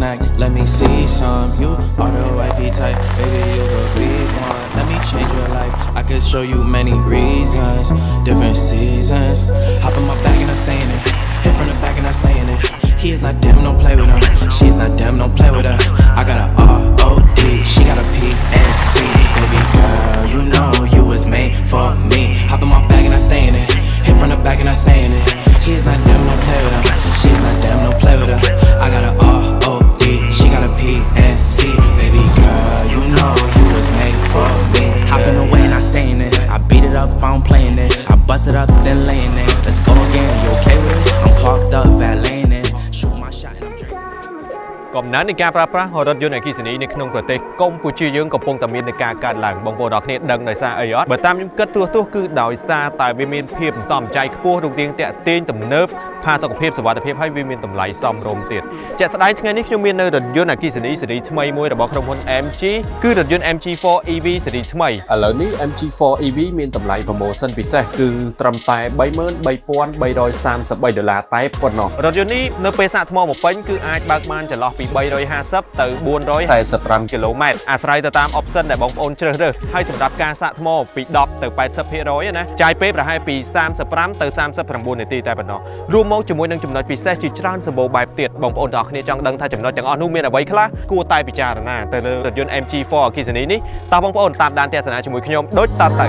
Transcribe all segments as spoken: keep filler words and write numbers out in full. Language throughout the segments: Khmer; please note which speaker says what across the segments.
Speaker 1: snack. Let me see some. You are the wifey type, baby. You could be one. Let me change your life. I could show you many reasons, different seasons. Hop in my bag and I stay in it. Hit from the back and I stay in it. He is not damn, don't play with him. She is not damn, don't play with her. I got a R O D, she got a P and C. Baby girl, you know you was made for me. Hop in my bag and I stay in it. Hit from the back and I stay in it. She is not damn, don't play with her. She is not damn, don't play with her. I got a R O D, she got a P and C. Baby girl, you know you was made for me. Hop in the way and I stay in it. I beat it up, I don't play in it. I bust it up, then lay in it. Let's go again, you okay with it? I'm parked up, valeting it. Shoot my shot and I'm drinking it. កំណើននៃការប្រើប្រាស់រថយន្តអគ្គិសនីនៅក្នុងប្រទេសកម្ពុជាយើងកំពុងតែមានការកើតឡើងបងប្អូនទាំងគ្នាដឹងដោយសារអីអត់បើតាមខ្ញុំគិតទោះទោះគឺដោយសារតែវាមានភាពសំចៃខ្ពស់រូបរាងតាក់ទាញទំនើបផាសុកភាពសុវត្ថិភាពហើយវាមានតម្លៃសមរម្យទៀតជាក់ស្ដែងថ្ងៃនេះខ្ញុំមាននៅរថយន្តអគ្គិសនីស៊េរីថ្មីមួយរបស់ក្រុមហ៊ុន M G គឺរថយន្ត M G four E V ស៊េរីថ្មីឥឡូវនេះ M G four E V មានតម្លៃ promotion ពិសេសគឺត្រឹមតែ ba mươi ba nghìn ba trăm ba mươi ba ដុល្លារតែប៉ុណ្ណោះរថយន្តនេះនៅពេលសាកថ្មមកពេញគឺអាចបើកបានចន្លោះពីba trămห้าสิบទៅbốn trămสี่สิบห้าគីឡូម៉ែត្រអាស្រ័យទៅតាម option ដែលបងប្អូនជ្រើសរើសហើយសម្រាប់ការសាកថ្មពីtenទៅeighty percent ណាចាយពេលប្រហែលពីthirty-fiveទៅthirty-nineនាទីតែប៉ុណ្ណោះរួមមកជាមួយនឹងចំណុចពិសេសជាច្រើនសម្បូរបែបទៀតបងប្អូនទាំងអស់គ្នាចង់ដឹងថាចំណុចទាំងអស់នោះមានអ្វីខ្លះគួរតែពិចារណាទៅលើរថយន្ត M G four អគ្គិសនីនេះតើបងប្អូនតាមដានទស្សនាជាមួយខ្ញុំដូចតទៅ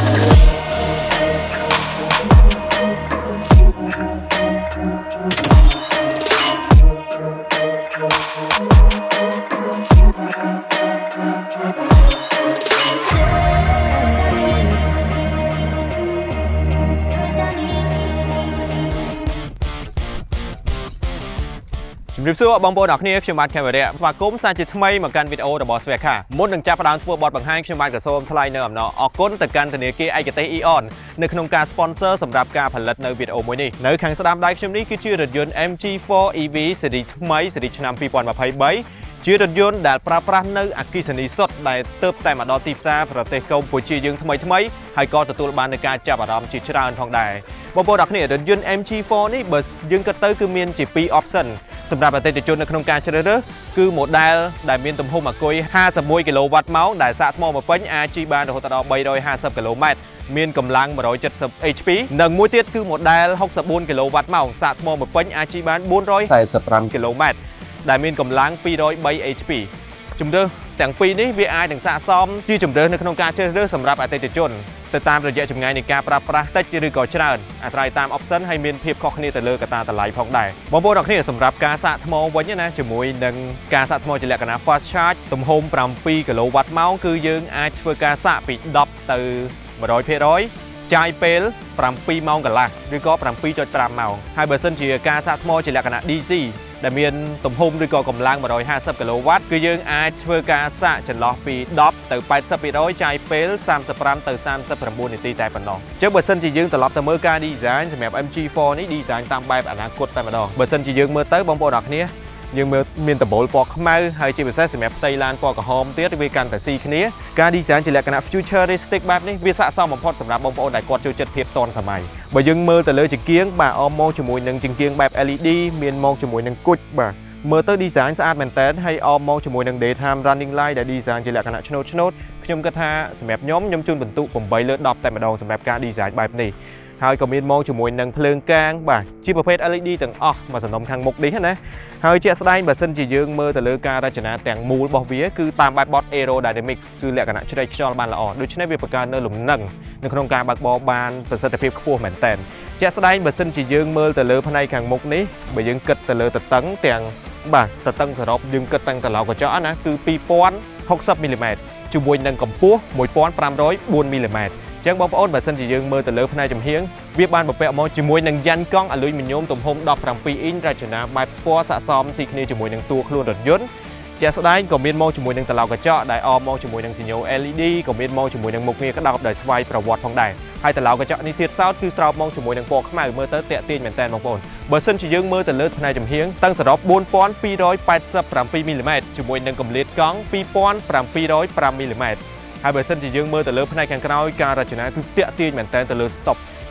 Speaker 1: ជំរាបសួរបងប្អូនទាំងគ្នាខ្ញុំបាទខេមរៈស្វាគមន៍សាជាថ្មីមកកាន់វីដេអូរបស់ស្វេខាមុននឹងចាប់ផ្ដើមធ្វើបទបង្ហាញខ្ញុំបាទក៏សូមថ្លែងនៅអំណរអរគុណទៅកាន់ធនាគារឯកទេស E O N នៅក្នុងការ sponsor សម្រាប់ការផលិតនៅវីដេអូមួយនេះនៅខាងស្ដាំដៃខ្ញុំនេះគឺជារថយន្ត M G four E V ស៊េរីថ្មីស៊េរីឆ្នាំtwenty twenty-threeជារថយន្តដែលប្រើប្រាស់នៅអគ្គិសនីសុទ្ធដែលទើបតែមកដល់ទីផ្សារប្រទេសកម្ពុជាយើងថ្មីថ្មីហើយក៏ទទួលបាននូវការចាប់អារម្មណ៍ជាច្រើនផងដែរបងប្អូនទាំងគ្នារថយន្ត M G four នេះបើយើងគិតទៅគឺមានជាtwo optionសម្រាប់អតិថិជននៅក្នុងការជ្រើសរើសគឺ model ដែលមានទំហំអាគុយfifty-oneគីឡូវ៉ាត់ម៉ោងដែលសាកថ្មមកពេញអាចជិះបានរហូតដល់three hundred fiftyគីឡូម៉ែត្រមានកម្លាំងone hundred seventy H P និងមួយទៀតគឺ model sixty-fourគីឡូវ៉ាត់ម៉ោងសាកថ្មមកពេញអាចជិះបានfour hundred forty-fiveគីឡូម៉ែត្រដែលមានកម្លាំងtwo hundred three H P ជំរឿសទាំងពីរនេះវាអាចនឹងស័ក្តិសមជាជំរឿសនៅក្នុងការជ្រើសរើសសម្រាប់អតិថិជនទៅតាមរយៈចម្ងាយនៃការប្រើប្រាស់តិចឬក៏ច្រើនអាស្រ័យតាម option ហើយមានភាពខុសគ្នាទៅលើកត្តាតម្លៃផងដែរបងប្អូនទាំងគ្នាសម្រាប់ការសាកថ្មវិញណាជាមួយនឹងការសាកថ្មជាលក្ខណៈ fast charge ទំហំsevenគីឡូវ៉ាត់ម៉ោងគឺយើងអាចធ្វើការសាកពីtenទៅone hundred percentចាយពេលsevenម៉ោងកន្លះឬក៏seven point fiveម៉ោងហើយបើសិនជាការសាកថ្មជាលក្ខណៈ D C ដែលមានទំហំឬក៏កម្លាំងone hundred fiftyគីឡូវ៉ាត់គឺយើងអាចធ្វើការសាកចន្លោះពីtenទៅeighty percentចាយពេលthirty-fiveទៅthirty-nineនាទីតែប៉ុណ្ណោះអញ្ចឹងបើសិនជាយើងត្រឡប់ទៅមើលការ design សម្រាប់ M G four នេះ design តាមបែបអនាគតតែម្ដងបើសិនជាយើងមើលទៅបងប្អូនអរគ្នាយើងមើលមានដំបូលពណ៌ខ្មៅហើយជាពិសេសសម្រាប់ផ្ទៃឡានពណ៌ក្រហមទៀតវាកាន់តែស៊ីគ្នាការ design ជាលក្ខណៈ futuristic បែបនេះវាស័ក្តិសមបំផុតសម្រាប់បងប្អូនដែលគាត់ចូលចិត្តភាពទាន់សម័យបើយើងមើលទៅលើចង្កៀងបាទអមមកជាមួយនឹងចង្កៀងបែប L E D មានមកជាមួយនឹងគុជបាទមើលទៅ design ស្អាតមែនតើហើយអមមកជាមួយនឹង daytime running light ដែល design ជាលក្ខណៈឆ្នូតឆ្នូតខ្ញុំគិតថាសម្រាប់ខ្ញុំខ្ញុំជូនបន្ទុកeightលើtenតែម្ដងសម្រាប់ការ design បែបនេះហើយក៏មានមកជាមួយនឹងភ្លើងកាងបាទជាប្រភេទ L E D ទាំងអស់មកសំណុំខាងមុខនេះណាហើយជាក់ស្ដែងបើសិនជាយើងមើលទៅលើការរចនាទាំងមូលរបស់វាគឺតាមបែបបទ aerodynamic គឺលក្ខណៈជ្រែកខ្យល់បានល្អដូច្នេះវាបង្កើននៅលំនឹងនៅក្នុងការបើកបរបានប្រសិទ្ធភាពខ្ពស់មែនទែនជាក់ស្ដែងបើសិនជាយើងមើលទៅលើផ្នែកខាងមុខនេះបើយើងគិតទៅលើទទឹងទាំងបាទទទឹងសរុបយើងគិតទាំងត្រឡោកកញ្ចក់ណាគឺtwo thousand sixtyមីលីម៉ែត្រជាមួយនឹងកម្ពស់one thousand five hundred fourមីលីម៉ែត្រចឹងបងប្អូនបើសិនជាយើងមើលទៅលើផ្នែកចំហៀងវាបានបំពាក់មកជាមួយនឹងយ៉ានកង់អាលុយមីញ៉ូមទំហំseventeenអ៊ីនរចនាបែបស្ពណ៌ស័ក្តិសមស៊ីគ្នាជាមួយនឹងតួខ្លួនរថយន្តជាក់ស្ដែងក៏មានមកជាមួយនឹងត្រឡោកកញ្ចក់ដែលអមមកជាមួយនឹងសញ្ញោ L E D ក៏មានមកជាមួយនឹងមុខងារក្តោបដោយស្វ័យប្រវត្តិផងដែរហើយត្រឡោកកញ្ចក់នេះទៀតសោតគឺស្រោបមកជាមួយនឹងពណ៌ខ្មៅមើលទៅតាក់ទាញមែនតើបងប្អូនបើសិនជាយើងមើលទៅលើផ្នែកចំហៀងតាំងសរុបfour thousand two hundred eighty-sevenមីលីម៉ែត្រជាមួយនឹងកម្រិតកង់two thousand seven hundred fiveមីលីម៉ែត្រហើយបើសិនជាយើងមើលទៅលើផ្នែកខាងក្រោយការរចនាគឺតាក់ទាញមែនតើទៅលើ stop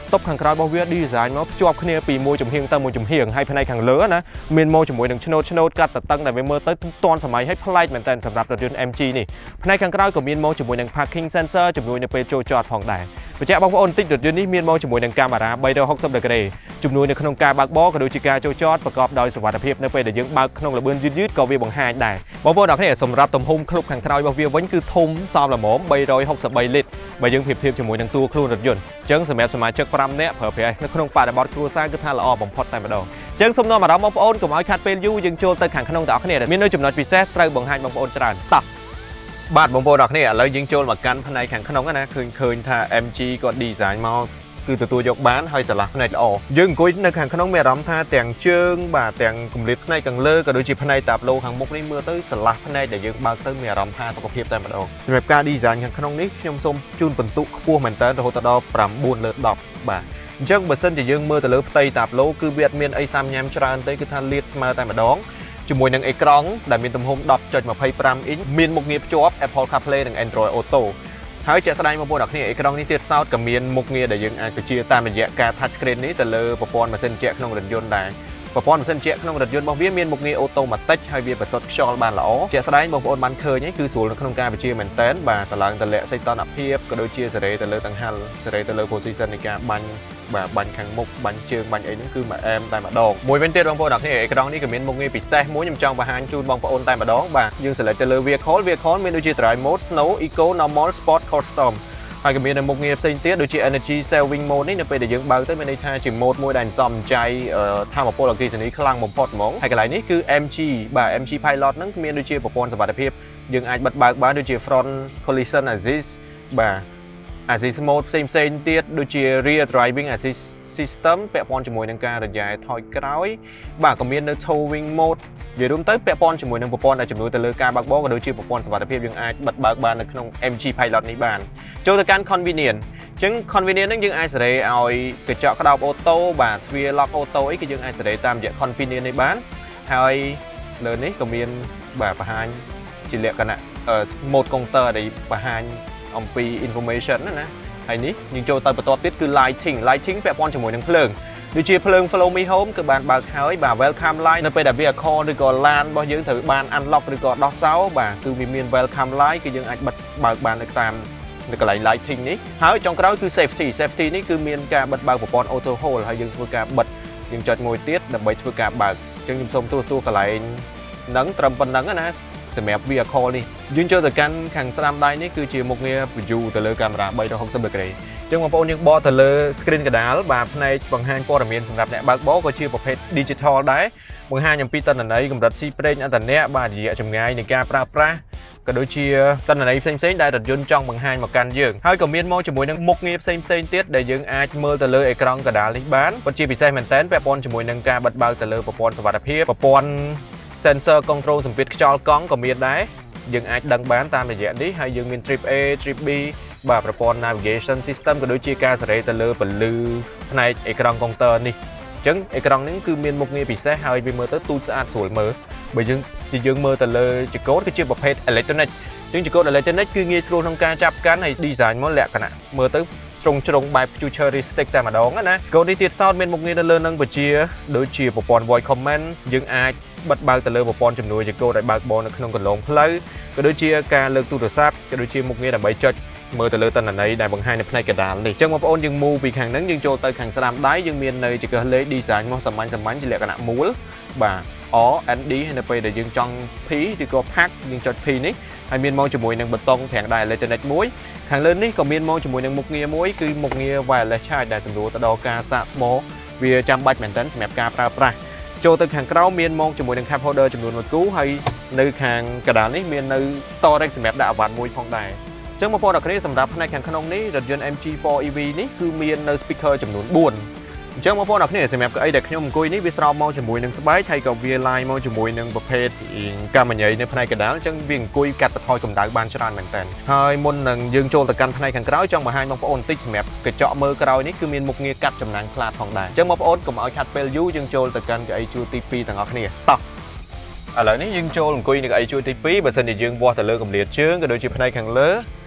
Speaker 1: តុបខាងក្រោយរបស់វា design មកភ្ជាប់គ្នាពីមួយជំហៀងទៅមួយជំហៀងហើយផ្នែកខាងលើណាមានមកជាមួយនឹងឆ្នូតឆ្នូតកាត់តតឹងដែលវាមើលទៅទាន់សម័យហើយប្លែកមែនតើសម្រាប់រថយន្ត em gi នេះផ្នែកខាងក្រោយក៏មានមកជាមួយនឹង parking sensor ជំនួយនៅពេលចូលចតផងដែរបញ្ជាក់បងប្អូនបន្តិចរថយន្តនេះមានមកជាមួយនឹងកាមេរ៉ាបីរយហកសិបដឺក្រេជំនួយនៅក្នុងការបើកបរក៏ដូចជាការចូលចតប្រកបដោយសុវត្ថិភាពនៅពេលដែលយើងបើកក្នុងល្បឿនយឺតយឺតក៏វាបង្ហាញដែរបងប្អូនអ្នកគ្នាសម្រាប់ទំហំក្លុបខាងក្រោយរបស់វាវិញគឺធំសមល្មមបីរយហកសិបបីលីត្របើយើងប្រៀបធៀបជាមួយនឹងតួខ្លួនរថយន្តអញ្ចឹងសម្រាប់សមាជិកប្រាំនាក់ប្រើប្រាស់នៅក្នុងបរិបទគ្រួសារគឺថាល្អបំផុតតែម្ដងអញ្ចឹងសូមនាំអារម្មណ៍បងប្អូនកុំឲ្យខាត់ពេលយូរយើងចូលទៅខាងក្នុងទាំងអស់គ្នាមាននៅចំណុចពិសេសត្រូវបង្ហាញបងប្អូនច្រើនតោះបាទបងប្អូនអ្នកគ្នាឥឡូវយើងចូលមកកាន់ផ្នែកខាងក្នុងណាឃើញឃើញថា em gi ក៏ design មកគឺទទួលយកបានហើយឆ្លាស់ផ្នែកល្អយើងអង្គុយនៅខាងក្នុងមានអារម្មណ៍ថាទាំងជើងបាទទាំងគម្លាតផ្នែកខាងលើក៏ដូចជាផ្នែកតាប់ឡូខាងមុខនេះមើលទៅឆ្លាស់ផ្នែកដែលយើងបើកទៅមានអារម្មណ៍ថាសុខភាពតែម្ដងសម្រាប់ការ design ខាងក្នុងនេះខ្ញុំសូមជូនបន្ទុកខ្ពស់មែនតើរហូតដល់ប្រាំបួនលើដប់បាទអញ្ចឹងបើសិនជាយើងមើលទៅលើផ្ទៃតាប់ឡូគឺវាអត់មានអីសាំញ៉ាំច្រើនទេគឺថាលាតស្មើតែម្ដងជាមួយនឹងអេក្រង់ដែលមានទំហំ ដប់ចុចម្ភៃប្រាំ អ៊ីនមានមុខងារភ្ជាប់ Apple CarPlay និង Android Auto ហើយជាក់ស្ដែងបងប្អូនអ្នកគ្នាអេក្រង់នេះទៀតសោតក៏មានមុខងារដែលយើងអាចបញ្ជាតាមរយៈការ touch screen នេះទៅលើប្រព័ន្ធម៉ាស៊ីនជែកក្នុងរថយន្តដែរប្រព័ន្ធម៉ាស៊ីនជែកក្នុងរថយន្តរបស់វាមានមុខងារ automatic ហើយវាបន្សុទ្ធខ្យល់បានល្អជាក់ស្ដែងបងប្អូនបានឃើញគឺស្រួលនៅក្នុងការបញ្ជាមែនតើបាទតឡើងតលាក់សីតុណ្ហភាពក៏ដូចជាសេរីទៅលើដង្ហែលសេរីទៅលើ position នៃការបាញ់បាទបាញ់ខាងមុខបាញ់ជើងបាញ់អីហ្នឹងគឺមួយអែមតែម្ដងមួយវិញទៀតបងប្អូនអ្នកគ្នាអេក្រង់នេះក៏មានមុខងារពិសេសមួយខ្ញុំចង់បង្ហាញជូនបងប្អូនតែម្ដងបាទយើង select ទៅលើ vehicle vehicle មានដូចជា drive mode snow eco normal sport custom ហើយក៏មាននៅមុខងារផ្សេងទៀតដូចជា energy saving mode នេះនៅពេលដែលយើងបើកទៅមានន័យថាជា mode មួយដែលសំចៃថាមពលអគ្គិសនីខ្លាំងបំផុតហ្មងហើយកន្លែងនេះគឺ em gi បាទ em gi pilot ហ្នឹងមានដូចជាប្រព័ន្ធសុវត្ថិភាពយើងអាចបិទបើកបានដូចជា front collision assist បាទ assist mode ផ្សេងផ្សេងទៀតដូចជា rear driving assist system ពាក់ព័ន្ធជាមួយនឹងការរញ៉ែថយក្រោយបាទក៏មាននៅ towing mode និយាយរួមទៅពាក់ព័ន្ធជាមួយនឹងប្រព័ន្ធដែលជំនួយទៅលើការបើកបរក៏ដូចជាប្រព័ន្ធសុវត្ថិភាពយើងអាចបិទបើកបាននៅក្នុង em gi pilot នេះបានចូលទៅកាន់ convenient អញ្ចឹង convenient ហ្នឹងយើងអាចសេរីឲ្យកញ្ចក់ក្តោបអូតូបាទទ្វារ lock auto អីគឺយើងអាចសេរីតាមរយៈ convenient នេះបានហើយលើនេះក៏មានបាទបង្ហាញជាលក្ខណៈ mode counter ដែលបង្ហាញអំពី information ណាណាហើយនេះយើងចូលទៅបន្ទាប់ទៀតគឺ lighting lighting ពាក់ព័ន្ធជាមួយនឹងភ្លើងដូចជាភ្លើង follow me home គឺបានបើកហើយបាទ welcome light នៅពេលដែល vehicle ឬក៏ ឡានរបស់យើងត្រូវបាន unlock ឬក៏ដោះសោបាទគឺវាមាន welcome light គឺយើងអាចបិទបើកបាននៅតាមនៅកន្លែង lighting នេះហើយចុងក្រោយគឺ safety safety នេះគឺមានការបិទបើកប្រព័ន្ធ auto hold ហើយយើងធ្វើការបិទយើងចុចមួយទៀតដើម្បីធ្វើការបើកអញ្ចឹងខ្ញុំសូមទូទួកន្លែងហ្នឹងត្រឹមប៉ុណ្្នឹងណាសម្រាប់ vehicle នេះយើងចូលទៅកាន់ខាងស្ដាំដៃនេះគឺជាមុខងារ view ទៅលើកាមេរ៉ាបីរយហកសិបដឺក្រេអញ្ចឹងបងប្អូនយើងបកទៅលើ screen កណ្ដាលបាទផ្នែកបង្ហាញព័ត៌មានសម្រាប់អ្នកបើកបរក៏ជាប្រភេទ digital ដែរបង្ហាញអំពីទិន្នន័យកម្រិតស៊ីប្រេងអន្តរជាតិបាទរយៈចម្ងាយនៃការប្រើប្រាស់ក៏ដូចជាទិន្នន័យផ្សេងៗដែលរថយន្តចង់បង្ហាញមកកាន់យើងហើយក៏មានមកជាមួយនឹងមុខងារផ្សេងៗទៀតដែលយើងអាចមើលទៅលើអេក្រង់កណ្ដាលនេះបានពិតជាពិសេសមែនទែនពាក់ព័ន្ធជាមួយនឹងការបិទបើកទៅលើប្រព័ន្ធសុវត្ថិភាពប្រព័ន្ធ sensor control សម្ពាធខ្យល់កង់ក៏មានដែរយើងអាចដឹងបានតាមរយៈនេះហើយយើងមាន trip A trip B បាទប្រព័ន្ធ navigation system ក៏ដូចជាការសេរីទៅលើពន្លឺផ្នែកអេក្រង់ counter នេះអញ្ចឹងអេក្រង់នេះគឺមានមុខងារពិសេសហើយវាមើលទៅទូចស្អាតស្រួលមើលបើយើងជាយើងមើលទៅលើចង្កូតគឺជាប្រភេទ electronic អញ្ចឹងចង្កូត electronic គឺងាយស្រួលក្នុងការចាប់កាន់ហើយ design មកលក្ខណៈមើលទៅជ្រុងជ្រុងបែប futuristic តែម្ដងណាកូននេះទៀតសោតមានមុខងារនៅលើនឹងបញ្ជាដូចជាប្រព័ន្ធ voice command យើងអាចបិទបើកទៅលើប្រព័ន្ធជំនួយចង្កូតឲ្យបើកបរនៅក្នុងកន្លងផ្លូវក៏ដូចជាការលើកទូរស័ព្ទក៏ដូចជាមុខងារដើម្បីចុចមើលទៅលើទិន្នន័យដែលបង្ហាញនៅផ្នែកកណ្ដាលនេះអញ្ចឹងបងប្អូនយើង move ពីខាងហ្នឹងយើងចូលទៅខាងស្ដាំដៃយើងមាននៅចង្កឹះលេខ design មកសាមញ្ញសាមញ្ញជាលក្ខណៈមូលបាទ R N D ហើយនៅពេលដែលយើងចង់ P ឬក៏ pack យើងចុច P នេះហើយមានមកជាមួយនឹងប៊ូតុងប្រាំងដៃ electronic មួយខាងលើនេះក៏មានមកជាមួយនឹងមុខងារមួយគឺមុខងារ wireless charge ដែលសម្រួលទៅដល់ការសាកថ្មវាចាំបាច់មែនទែនសម្រាប់ការប្រើប្រាស់ចូលទៅខាងក្រោមមានមកជាមួយនឹង cup holder ចំនួនមួយគូហើយនៅខាងកណ្ដាលនេះមាននៅ storage សម្រាប់ដាក់អវ៉ាន់មួយផងដែរអញ្ចឹងបងប្អូនអ្នកគ្នាសម្រាប់ផ្នែកខាងក្នុងនេះរថយន្ត M G four E V នេះគឺមាននៅ speaker ចំនួនបួនអញ្ចឹងបងប្អូនអ្នកគ្នាសម្រាប់កៅអីដែលខ្ញុំអង្គុយនេះវាស្រោបមកជាមួយនឹងស្បែកហើយក៏វាឡាយមកជាមួយនឹងប្រភេទកម្មញ្ញនៅផ្នែកកណ្ដាលអញ្ចឹងវាអង្គុយកាត់បន្ថយកម្ដៅបានច្រើនមែនតើហើយមុននឹងយើងចូលទៅកាន់ផ្នែកខាងក្រោយចង់បង្ហាញបងប្អូនបន្តិចសម្រាប់កញ្ចក់មើលក្រោយនេះគឺមានមុខងារកាត់ចំណាំងផ្លាតផងដែរអញ្ចឹងបងប្អូនកុំឲ្យខាត់ពេលយូរយើងចូលទៅកាន់កៅអីជួរទីពីរទាំងអស់គ្នាតោះឥឡូវនេះយើងចូលអង្គុយនៅកៅអីជួរទីពីរបើសិនជាយើងវាស់ទៅលើកម្រាលជើងក៏ដូចជាផ្នែកខាងលើ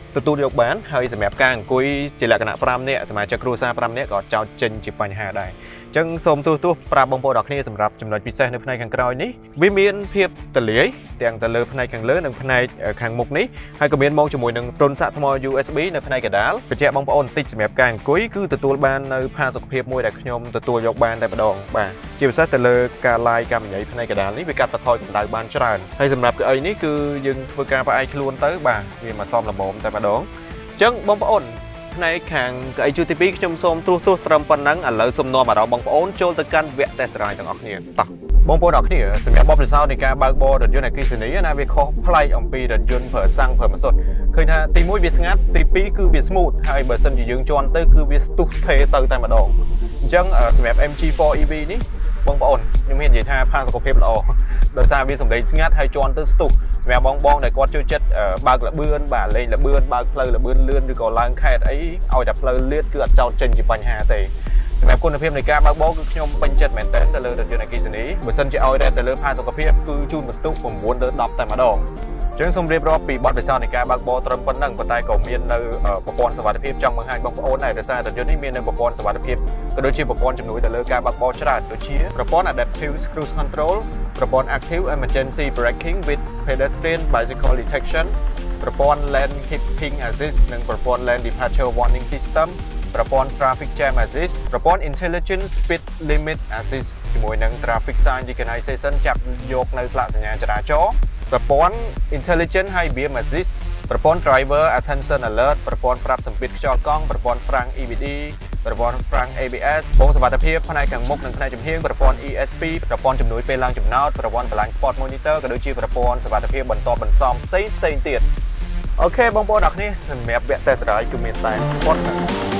Speaker 1: ទទួលយកបានហើយសម្រាប់ការអង្គុយជាលក្ខណៈ5នាក់សមាជិកគ្រួសារ5នាក់ក៏ចោទចេញជាបញ្ហាដែរអញ្ចឹងសូមទូទស្សន៍ប្រាប់បងប្អូនទាំងគ្នាសម្រាប់ចំណុចពិសេសនៅផ្នែកខាងក្រោយនេះវាមានភាពទលាយទាំងទៅលើផ្នែកខាងលើនិងផ្នែកខាងមុខនេះហើយក៏មានមកជាមួយនឹងរុនសាកថ្ម ยู เอส บี នៅផ្នែកកណ្ដាលបញ្ជាក់បងប្អូនបន្តិចសម្រាប់ការអង្គុយគឺទទួលបាននៅផាសុកភាពមួយដែលខ្ញុំទទួលយកបានតែម្ដងបាទជាពិសេសទៅលើការឡាយកម្មញីផ្នែកកណ្ដាលនេះវាកាត់បន្ថយកម្ដៅបានច្រើនហើយសម្រាប់កៅអីនេះគឺយើងធ្វើការផ្អែកខ្លួនទៅបាទវាមកសមល្មមតែម្ដងអញ្ចឹងបងប្អូនផ្នែកខាងកៅអីជួរទីពីរខ្ញុំសូមទូទស្សន៍ត្រឹមប៉ុណ្ណឹងឥឡូវសូមនាំអារម្មណ៍បងប្អូនចូលទៅកាន់វគ្គ test drive ទាំងអស់គ្នាតោះបងប្អូនទាំងអស់គ្នាសម្រាប់បទពិសោធន៍នៃការបើកបររថយន្តអគ្គិសនីណាវាខុសប្លែកអំពីរថយន្តប្រើសាំងប្រើម៉ាស៊ូតឃើញថាទីមួយវាស្ងាត់ទីពីរគឺវា smooth ហើយបើសិនជាយើងជន់ទៅគឺវាស្ទុះថេទៅតែម្ដងអញ្ចឹងសម្រាប់ em gi four E V នេះបងប្អូនខ្ញុំមាននិយាយថាផាសុកភាពល្អដោយសារវាសម្លេងស្ងាត់ហើយជន់ទៅស្ទុះសម្រាប់បងបងដែលគាត់ចូលចិត្តបើកលបឿនបាទលេងលបឿនបើកផ្លូវលបឿនលឿនឬក៏ឡើងខេត្តអីឲ្យតែផ្លូវលាតគឺអត់ចោតចេញជាបញ្ហាទេសម្រាប់គុណភាពនៃការបើកបរគឺខ្ញុំពេញចិត្តមែនទែនទៅលើរថយន្តអគ្គិសនីបើសិនជាឲ្យតែទៅលើផាសុកភាពគឺជូនបន្ទុកnineលើtenតែម្ដងអញ្ចឹងសូមរៀបរាប់ពីបទពិសោធន៍នៃការបើកបរត្រឹមប៉ុណ្ណឹងប៉ុន្តែក៏មាននៅប្រព័ន្ធសុវត្ថិភាពចង់បង្ហាញបងប្អូនដែរដោយសាររថយន្តនេះមាននៅប្រព័ន្ធសុវត្ថិភាពក៏ដូចជាប្រព័ន្ធជំនួយទៅលើការបើកបរច្រើនដូចជាប្រព័ន្ធ Adaptive Cruise Control ប្រព័ន្ធ Active Emergency Braking with Pedestrian Bicycle Detection ប្រព័ន្ធ Lane Keeping Assist និងប្រព័ន្ធ Lane Departure Warning System ប្រព័ន្ធ Traffic Jam Assist ប្រព័ន្ធ Intelligent Speed Limit Assist ជាមួយនឹង Traffic Sign Recognition ចាប់យកនៅផ្លាកសញ្ញាចរាចរណ៍ប្រព័ន្ធ Intelligent High Beam Assist ប្រព័ន្ធ Driver Attention Alert ប្រព័ន្ធប្រាប់សម្ពាធខ្យល់កង់ប្រព័ន្ធ Front អ៊ី វី ឌី ប្រព័ន្ធ Front เอ บี เอส ពងសុវត្ថិភាពផ្នែកខាងមុខនិងផ្នែកចំហៀងប្រព័ន្ធ อี เอส พี ប្រព័ន្ធជំនួយពេលឡើងចំណោតប្រព័ន្ធ Blind Spot Monitor ក៏ដូចជាប្រព័ន្ធសុវត្ថិភាពបន្តបន្សំផ្សេងផ្សេងទៀតអូខេបងប្អូនអ្នកនេះសម្រាប់វគ្គ test drive គឺមានតែប៉ុណ្ណឹង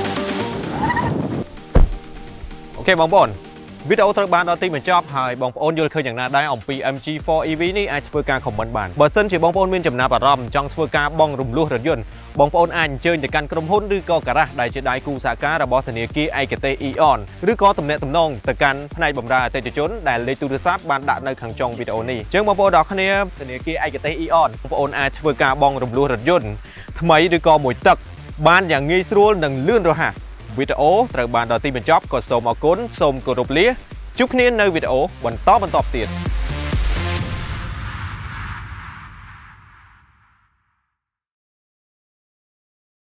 Speaker 1: អូខេបងប្អូនវីដេអូត្រូវបានដល់ទីបញ្ចប់ហើយបងប្អូនយល់ឃើញយ៉ាងណាដែរអំពី em gi four E V នេះអាចធ្វើការ comment បានបើសិនជាបងប្អូនមានចំណាប់អារម្មណ៍ចង់ធ្វើការបង់រំលោះរថយន្តបងប្អូនអាចអញ្ជើញទៅកាន់ក្រុមហ៊ុនឬក៏ការ៉ាសដែលជាដៃគូសហការរបស់ធនាគារឯកទេស Eon ឬក៏ទំនាក់ទំនងទៅកាន់ផ្នែកបម្រើអតិថិជនដែលលេខទូរស័ព្ទបានដាក់នៅខាងចុងវីដេអូនេះអញ្ចឹងបងប្អូនទាំងគ្នាធនាគារឯកទេស Eon បងប្អូនអាចធ្វើការបង់រំលោះរថយន្តថ្មីឬក៏មួយទឹកបានយ៉ាងងាយស្រួលនិងលឿនរហ័សវីដេអូត្រូវបានដល់ទីបញ្ចប់ក៏សូមអរគុណសូមគោរពលាជួបគ្នានៅវីដេអូបន្តបន្តទៀត